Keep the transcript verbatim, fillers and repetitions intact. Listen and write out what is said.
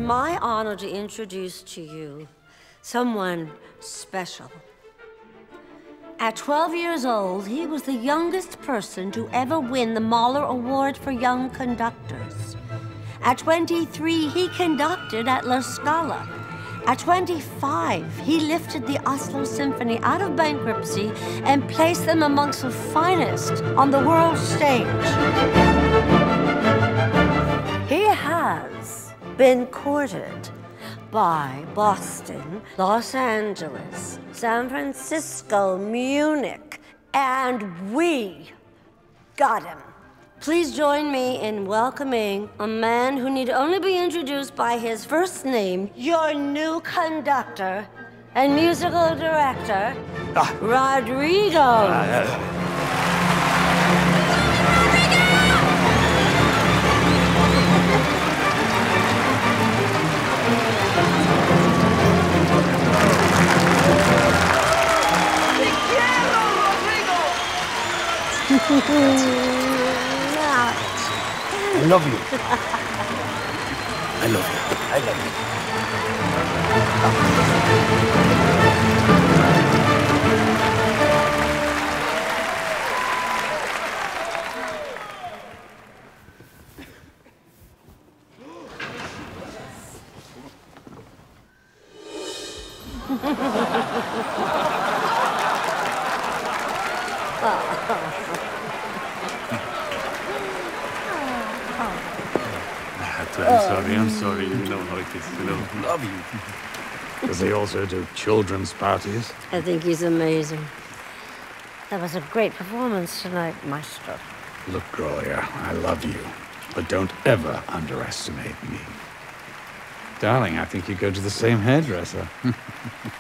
my honor to introduce to you someone special. At twelve years old, he was the youngest person to ever win the Mahler Award for Young Conductors. At twenty-three, he conducted at La Scala. At twenty-five, he lifted the Oslo Symphony out of bankruptcy and placed them amongst the finest on the world stage. He has been courted by Boston, Los Angeles, San Francisco, Munich, and we got him. Please join me in welcoming a man who need only be introduced by his first name, your new conductor and musical director, ah. Rodrigo. Uh, uh. I love you. I love you. I love you. I'm sorry, I'm sorry. You know how it is. You know, love you. Does he also do children's parties? I think he's amazing. That was a great performance tonight, Maestro. Look, Gloria, I love you, but don't ever underestimate me. Darling, I think you go to the same hairdresser.